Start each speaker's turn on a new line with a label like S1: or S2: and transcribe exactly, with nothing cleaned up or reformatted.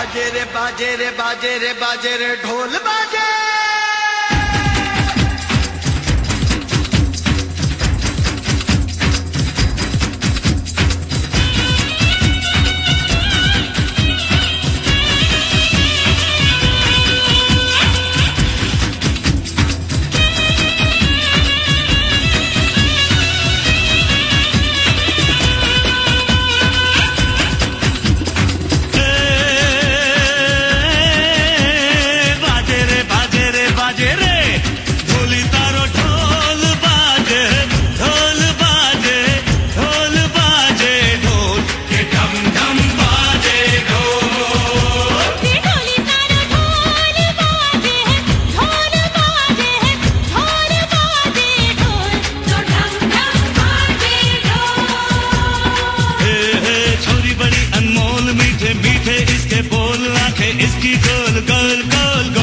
S1: बाजे रे बाजे रे बाजे रे बाजे रे ढोल बाजे।
S2: मीठे मीठे इसके बोल आंखें इसकी गोल गोल गोल